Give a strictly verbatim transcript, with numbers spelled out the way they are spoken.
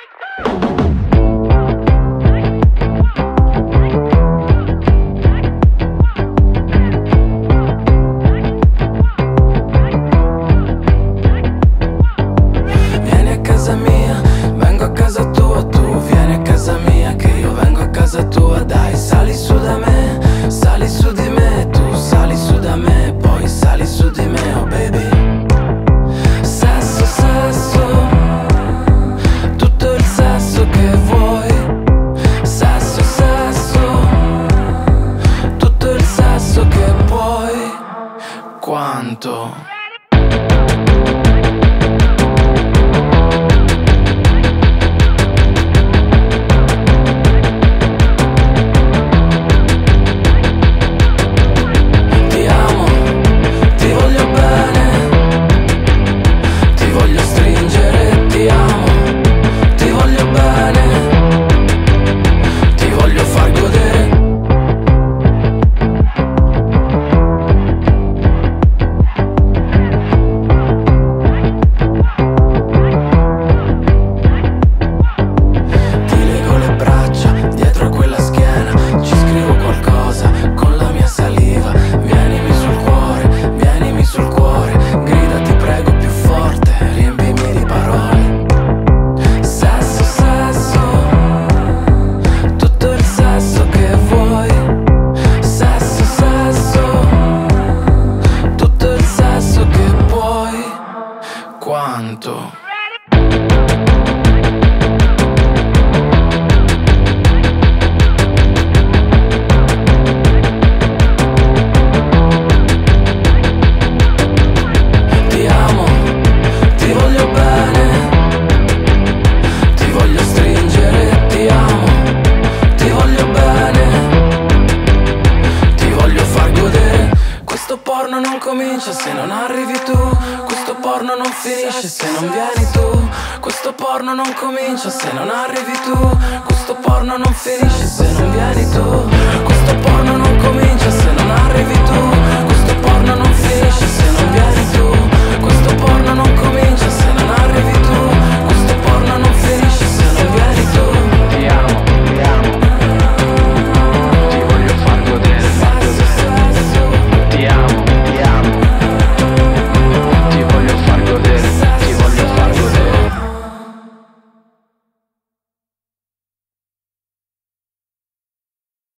comincia se non arrivi tu. Questo porno non finisce se non vieni tu. Questo porno non comincia se non arrivi tu. Questo porno non finisce se non vieni tu. Questo porno non comincia se non arrivi tu.